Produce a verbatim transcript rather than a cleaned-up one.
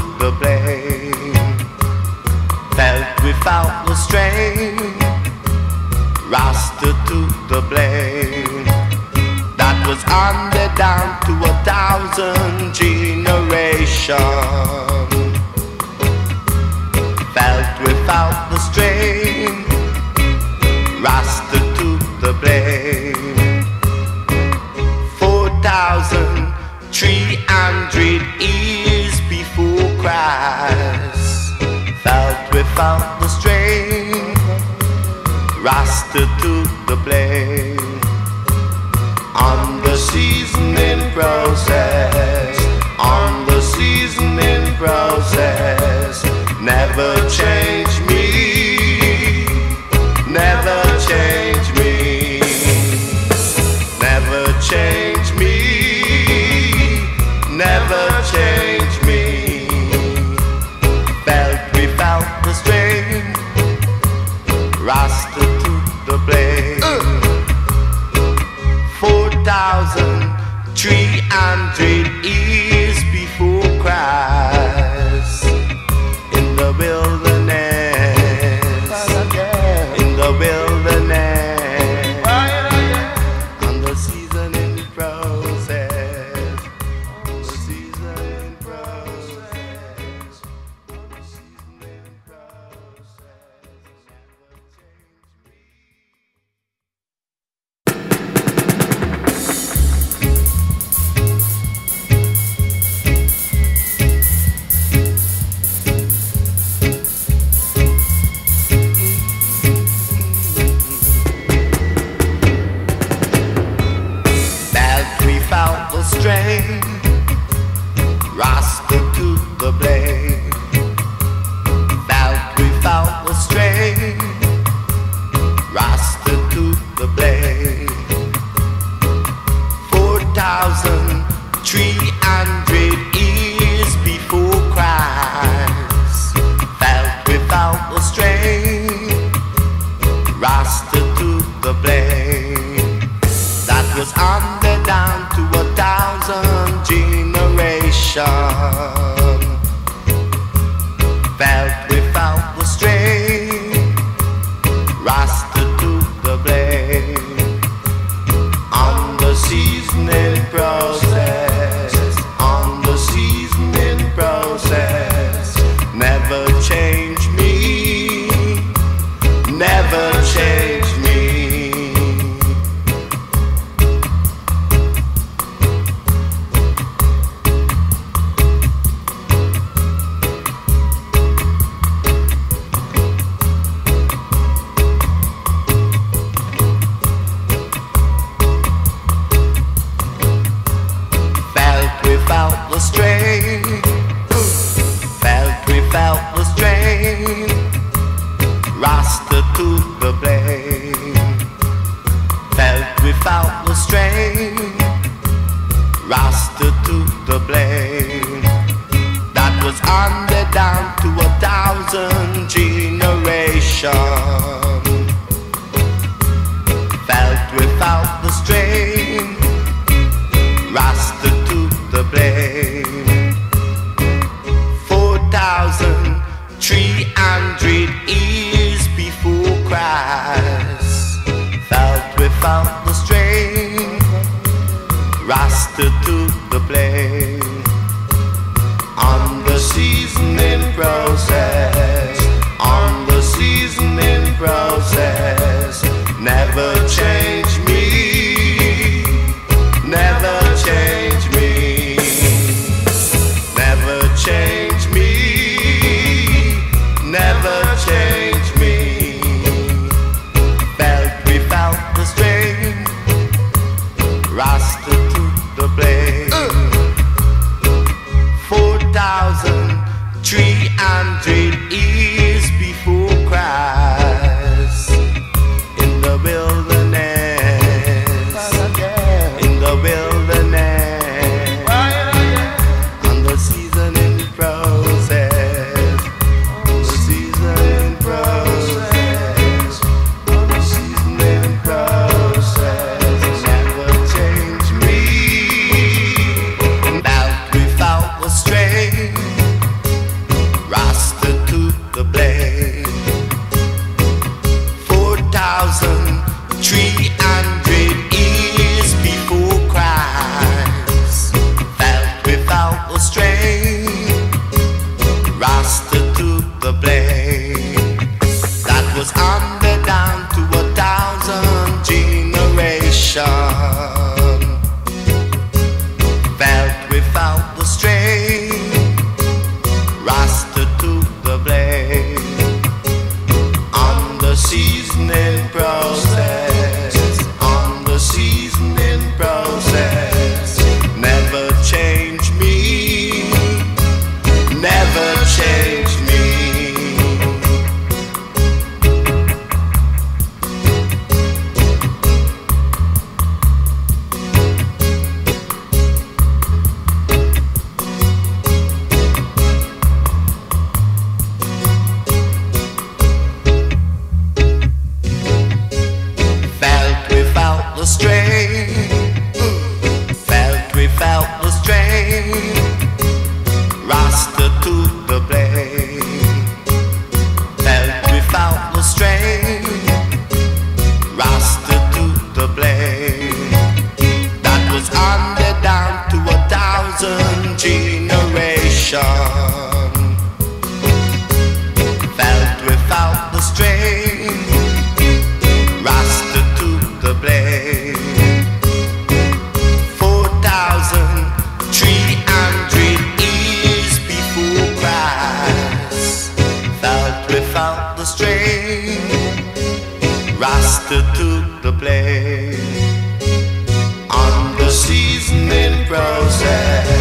the blame, felt without the strain, Rasta to the blame. That was under down to a thousand generations, felt without the strain, Rasta to the blame. Four thousand three hundred years before Christ, felt without the strain, Rasta to the blame. On the seasoning process, on the seasoning process, never change me, never change me, never change me, never change me. Felt without the strain, Rasta to the blame. Uh. Four thousand three hundred years before Christ, in the wilderness, in the wilderness, on the seasoning process, on the seasoning process, on the seasoning process, never change me. Strain, Rasta to the blame, felt without the strain, Rasta to the blame. Four thousand three hundred years before Christ, felt without the strain, Rasta to the blame. That was under down to a thousand generations, felt without the strain, Rasta to the blame. On the seasoning process, on the seasoning process, never change me, never change me. Without the strain, felt without the strain, Rasta to the blame, felt without the strain, Rasta to the blame. That was under down to a thousand generations, felt without the strain, Rasta to the blame. Four thousand three hundred years before Christ, felt without the strain, Rasta to the blame. On the seasoning process, on the seasoning process, never change me, never change me, never change me, never change me. Felt without the strain, Rasta to the blame. Uh. Four thousand three hundred years before Christ, in the wilderness, in the wilderness, on the seasoning process, on the seasoning process, on the seasoning process, never change me. Felt without the strain, Rasta took the blame. That was under down to a thousand generations. Felt without the strain. Rasta took the blame. On the seasoning process, on the seasoning process. Never change me, never change me. Felt without the strain, felt without the strain. Rasta took the blame. Felt without the strain. Rasta took the blame. That was under down to a thousand generations. Felt without the strain. Rasta took the blame. Four thousand three hundred years before Christ. Felt without the strain. Rasta took the blame. On the seasoning process.